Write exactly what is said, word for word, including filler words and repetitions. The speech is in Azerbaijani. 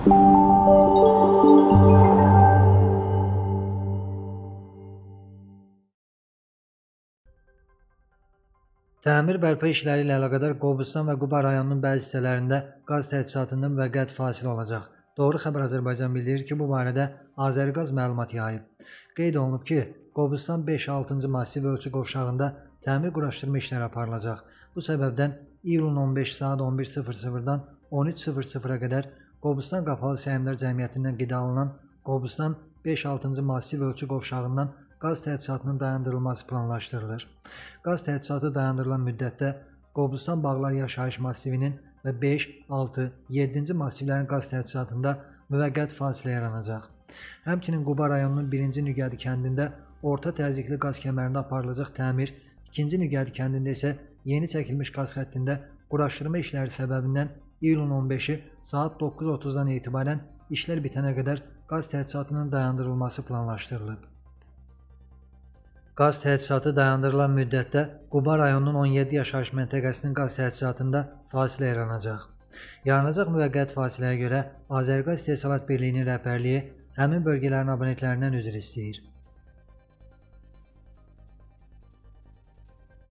Təmir bərpa işləri ilə əlaqədar Qobustan və Quba rayonunun bəzi hissələrində qaz təchizatında müvəqqəti fasilə olacaq. Doğru Xəbər Azərbaycan bildirir ki, bu barədə Azərqaz məlumat yayıb. Qeyd olunub ki, Qobustan beş altıncı massiv ölçü qovşağında təmir quraşdırma işləri aparılacaq. Bu səbəbdən iyulun on beşi saat on bir sıfır sıfırdan on üç sıfır sıfıra qədər Qobustan Qapalı Səhmdar Cəmiyyətindən qidalınan Qobustan beş altıncı massiv ölçü qovşağından qaz təchizatının dayandırılması planlaşdırılır. Qaz təchizatı dayandırılan müddətdə Qobustan Bağlar Yaşayış massivinin və beş, altı, yeddinci massivlərin qaz təchizatında müvəqqəti fasilə yaranacaq. Həmçinin Quba rayonunun birinci Nüqədi kəndində orta təzyiqli qaz kəmərində aparılacaq təmir, ikinci Nüqədi kəndində isə yeni çəkilmiş qaz xəttində quraşdırma işləri səbəbindən iyulun on beşi saat doqquz otuzdan etibarən işlər bitənə qədər qaz təchizatının dayandırılması planlaşdırılıb. Qaz təchizatı dayandırılan müddətdə Quba rayonunun on yeddi yaşayış məntəqəsinin qaz təchizatında fasilə yaranacaq. Yaranacaq müvəqqəti fasiləyə görə Azərqaz İstehsalat Birliyinin rəhbərliyi həmin bölgələrin abunentlərindən üzr istəyir.